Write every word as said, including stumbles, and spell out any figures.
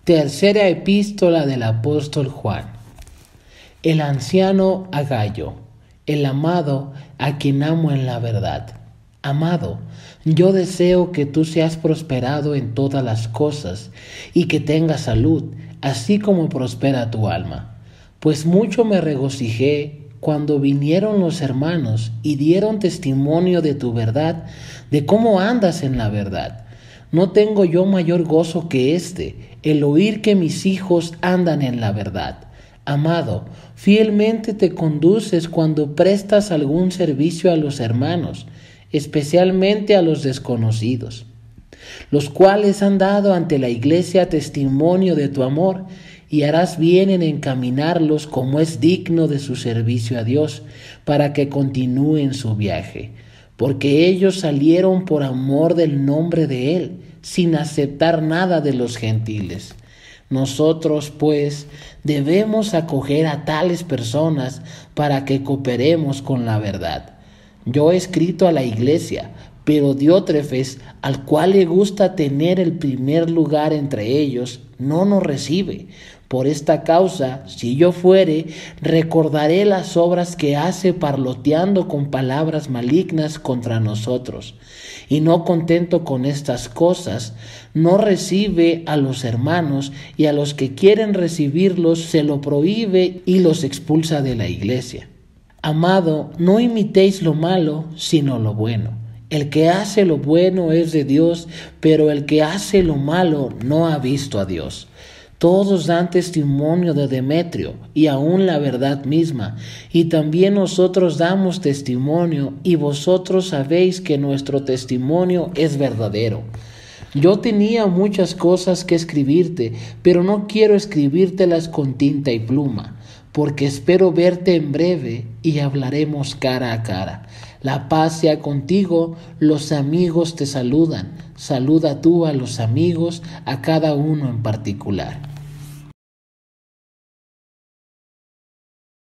Tercera epístola del apóstol Juan. El anciano Agayo, el amado a quien amo en la verdad. Amado, yo deseo que tú seas prosperado en todas las cosas y que tengas salud, así como prospera tu alma. Pues mucho me regocijé cuando vinieron los hermanos y dieron testimonio de tu verdad, de cómo andas en la verdad. No tengo yo mayor gozo que este, el oír que mis hijos andan en la verdad. Amado, fielmente te conduces cuando prestas algún servicio a los hermanos, especialmente a los desconocidos, los cuales han dado ante la iglesia testimonio de tu amor, y harás bien en encaminarlos como es digno de su servicio a Dios, para que continúen su viaje, porque ellos salieron por amor del nombre de Él, sin aceptar nada de los gentiles. Nosotros, pues, debemos acoger a tales personas para que cooperemos con la verdad. Yo he escrito a la iglesia, pero Diótrefes, al cual le gusta tener el primer lugar entre ellos, no nos recibe. Por esta causa, si yo fuere, recordaré las obras que hace parloteando con palabras malignas contra nosotros. Y no contento con estas cosas, no recibe a los hermanos, y a los que quieren recibirlos se lo prohíbe y los expulsa de la iglesia. Amado, no imitéis lo malo, sino lo bueno. El que hace lo bueno es de Dios, pero el que hace lo malo no ha visto a Dios. Todos dan testimonio de Demetrio, y aun la verdad misma, y también nosotros damos testimonio, y vosotros sabéis que nuestro testimonio es verdadero. Yo tenía muchas cosas que escribirte, pero no quiero escribírtelas con tinta y pluma, porque espero verte en breve y hablaremos cara a cara. La paz sea contigo, los amigos te saludan. Saluda tú a los amigos, a cada uno en particular.